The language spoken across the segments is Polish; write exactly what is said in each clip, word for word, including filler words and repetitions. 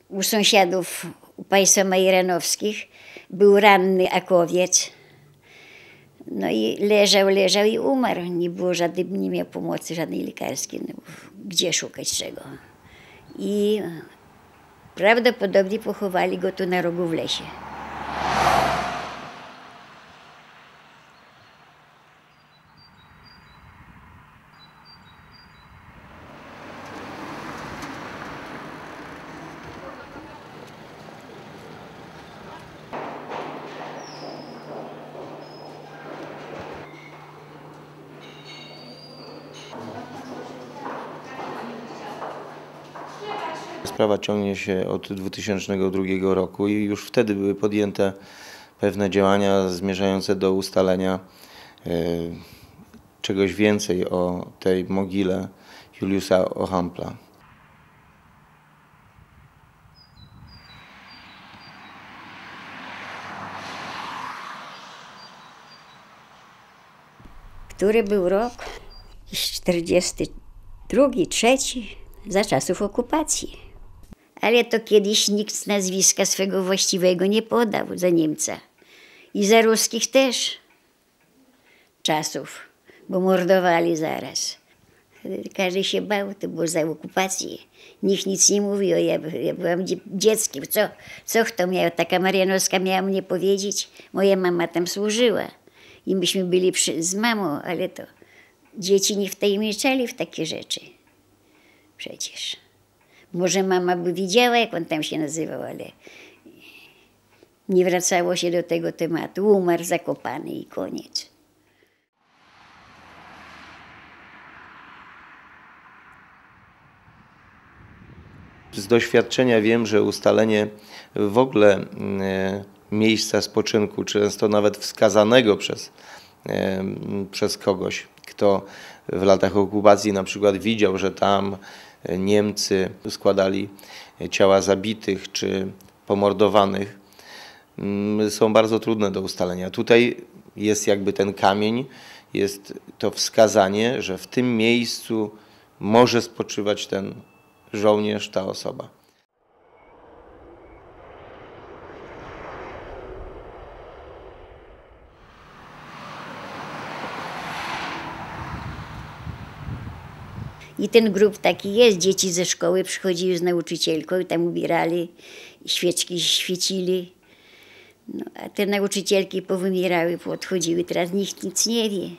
u sąsiadów, u państwa Majranowskich, był ranny akowiec. No i leżał, leżał i umarł. Nie było żadnej, nie miał pomocy żadnej lekarskiej. No, gdzie szukać czego? I prawdopodobnie pochowali go tu na rogu w lesie. Sprawa ciągnie się od dwa tysiące drugiego roku i już wtedy były podjęte pewne działania zmierzające do ustalenia e, czegoś więcej o tej mogile Juliusza Ohampla. Który był rok? czterdziesty drugi, trzeci, za czasów okupacji. Ale to kiedyś nikt nazwiska swego właściwego nie podał za Niemca. I za ruskich też czasów, bo mordowali zaraz. Każdy się bał, to było za okupacji. Nikt nic nie mówił, ja, ja byłam dzieckiem. Co, co kto miał? Taka Marianowska miała mnie powiedzieć. Moja mama tam służyła i myśmy byli przy, z mamą, ale to dzieci nie wtajemniczali w takie rzeczy. Przecież. Może mama by widziała, jak on tam się nazywał, ale nie wracało się do tego tematu. Umarł zakopany i koniec. Z doświadczenia wiem, że ustalenie w ogóle miejsca spoczynku, często nawet wskazanego przez, przez kogoś, kto w latach okupacji na przykład widział, że tam Niemcy składali ciała zabitych czy pomordowanych, są bardzo trudne do ustalenia. Tutaj jest jakby ten kamień, jest to wskazanie, że w tym miejscu może spoczywać ten żołnierz, ta osoba. I ten grób taki jest. Dzieci ze szkoły przychodziły z nauczycielką i tam ubierali, świeczki świecili. No, a te nauczycielki powymierały, poodchodziły. Teraz nikt nic nie wie.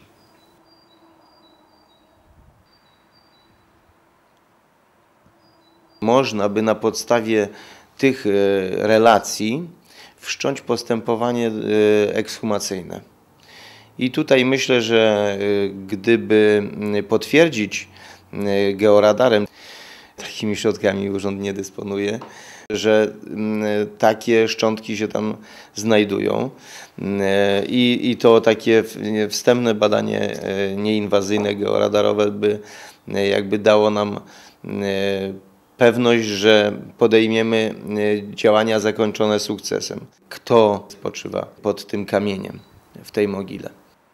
Można by na podstawie tych relacji wszcząć postępowanie ekshumacyjne. I tutaj myślę, że gdyby potwierdzić georadarem, takimi środkami urząd nie dysponuje, że takie szczątki się tam znajdują i, i to takie wstępne badanie nieinwazyjne georadarowe by jakby dało nam pewność, że podejmiemy działania zakończone sukcesem. Kto spoczywa pod tym kamieniem w tej mogile?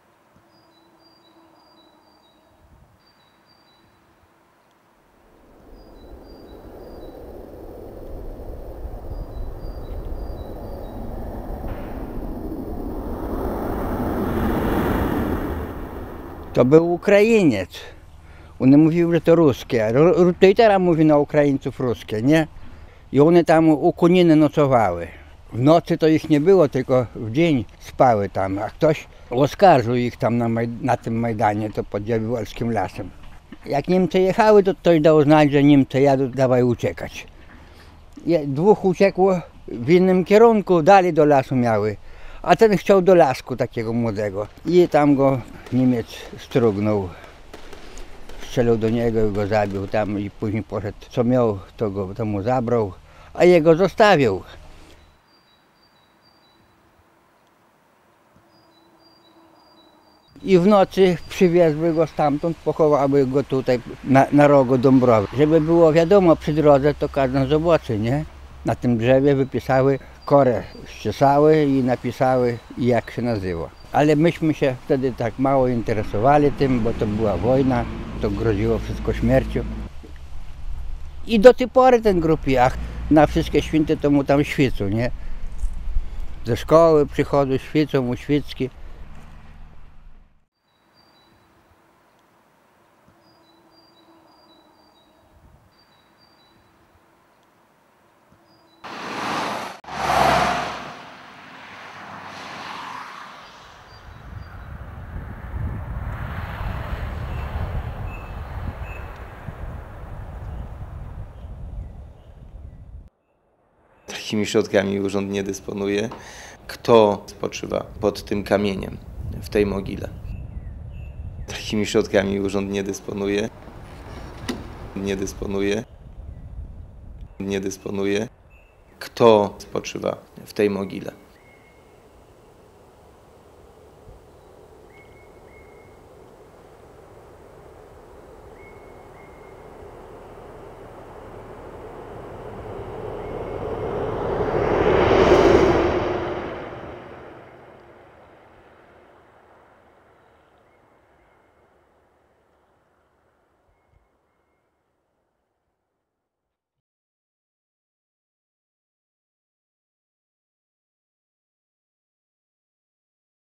To był Ukrainiec. One mówiły, że to ruskie. To i teraz mówi na Ukraińców ruskie, nie? I one tam u Kuniny nocowały. W nocy to ich nie było, tylko w dzień spały tam. A ktoś oskarżył ich tam na, na tym Majdanie, to pod Jagiellonskim lasem. Jak Niemcy jechały, to ktoś dał znać, że Niemcy jadą, dawaj uciekać. Dwóch uciekło w innym kierunku, dalej do lasu miały. A ten chciał do lasku takiego młodego. I tam go Niemiec strugnął. Strzelał do niego i go zabił tam i później poszedł. Co miał, to go to mu zabrał, a jego zostawił. I w nocy przywiezły go stamtąd, pochowały go tutaj na, na rogu Dąbrowy. Żeby było wiadomo przy drodze, to każdy zobaczy, nie? Na tym drzewie wypisały, korę ściesały i napisały, jak się nazywa. Ale myśmy się wtedy tak mało interesowali tym, bo to była wojna, to groziło wszystko śmiercią. I do tej pory ten grób, jak Na wszystkie święte to mu tam świecą, nie? Ze szkoły przychodzą, świecą mu świecki. Takimi środkami urząd nie dysponuje. Kto spoczywa pod tym kamieniem w tej mogile? Takimi środkami urząd nie dysponuje. Nie dysponuje. Nie dysponuje. Kto spoczywa w tej mogile?